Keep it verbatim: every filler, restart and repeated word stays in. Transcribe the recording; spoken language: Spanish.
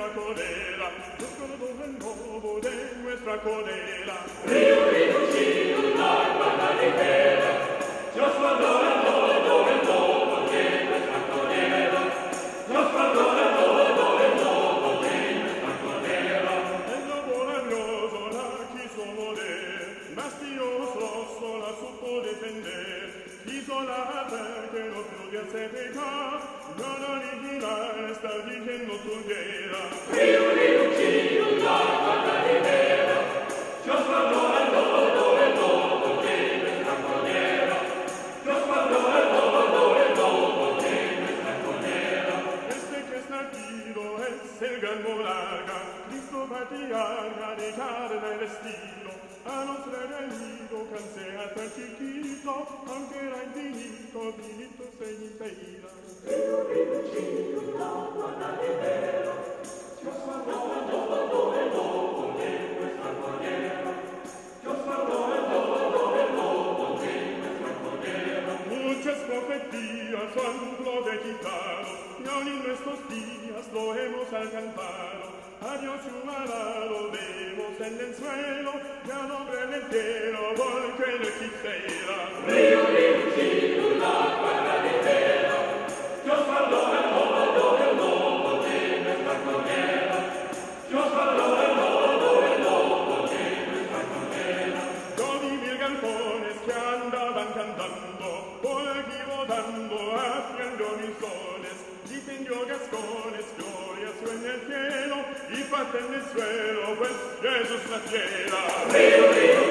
cordera, Dios guardó el lobo de nuestra cordera. Riu, Riu Chiu, la guarda libera, Dios guardó el lobo, el lobo de nuestra cordera, Dios guardó el lobo, el lobo de nuestra cordera. El lobo rabioso la quiso morder, mas Dios rosso la supo defender. Quiso la hacer que no pudiese pecar, nada original está diciendo tu guerra. Riu, Riu Chiu, la guarda libera, Dios guardó el lobo, el lobo de nuestra cordera, Dios guardó el lobo, el lobo de nuestra cordera. Este que es nacido es el gran monarca, Cristo patriarca de carne el estilo, a nuestro enemigo cansea tan chiquito, aunque era infinito, finito se inteira. Riu, Riu Chiu, la guarda libera, Dios guardó el lobo, el lobo de nuestra cordera, Dios guardó el lobo, el lobo de nuestra cordera. Muchas profecías han profetizado, y aún en nuestros días lo hemos alcanzado. A Dios lo vemos en el suelo, y al hombre en el cielo, porque le quisiera. Riu, Riu Chiu, la guarda libera, Dios guardó el lobo, el lobo de nuestra cordera, Dios guardó el lobo, el lobo de nuestra cordera. Yo vi mil galpones que andaban cantando, por aquí rodando, haciendo mis soles, dicen yo gascones, glorioso en el cielo, y paz en el suelo, pues Jesús naciera. Riu, Riu